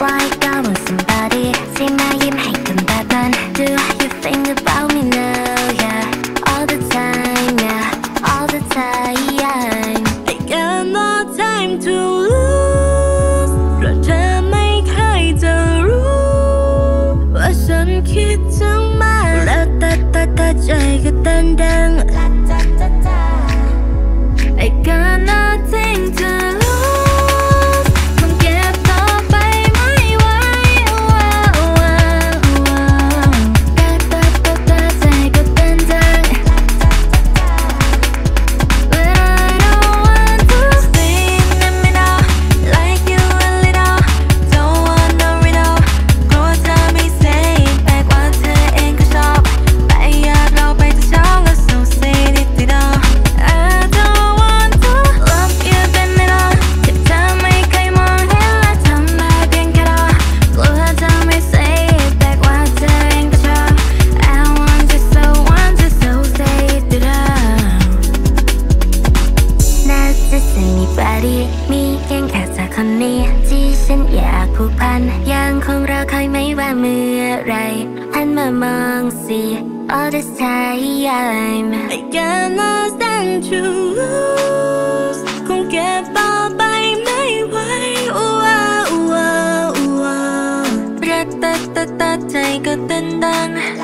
Why go on somebody ที่มายิ้มให้กันแบบนั้น Do you think about me now yeah all the time yeah all the time I got no time to lose เพราะเธอไม่เคยจะรู้ว่าฉันคิดถึงมากแล้วแต่ใจก็เต้นดัง I got nothing to lose คงเก็บต่อไปไม่ไหวแต่ใจก็เต้นดัง But I don't want to stay in the middle like you a little don't want no riddle กลัวเธอไม่ say back ว่าเธอเองก็ชอบไม่อยากเราไปจะช้องก็ so say it all I don't want to love you เป็นไม่ได้ที่เธอไม่เคยมองเห็นและทำมาเพียงแค่รอกลัวเธอไม่ say back ว่าเธอเองก็ชอบ I want you so say it all น่าจะสนิทกว่าดีมีเพียงแค่เธอคนนี้ที่ฉันอยากผูกพันยังคงรอคอยไม่ว่าเมื่อไรหันมามองสิ all this time I got nothing to lose คงเก็บต่อไปไม่ไหวรักแต่ใจก็เต้นดัง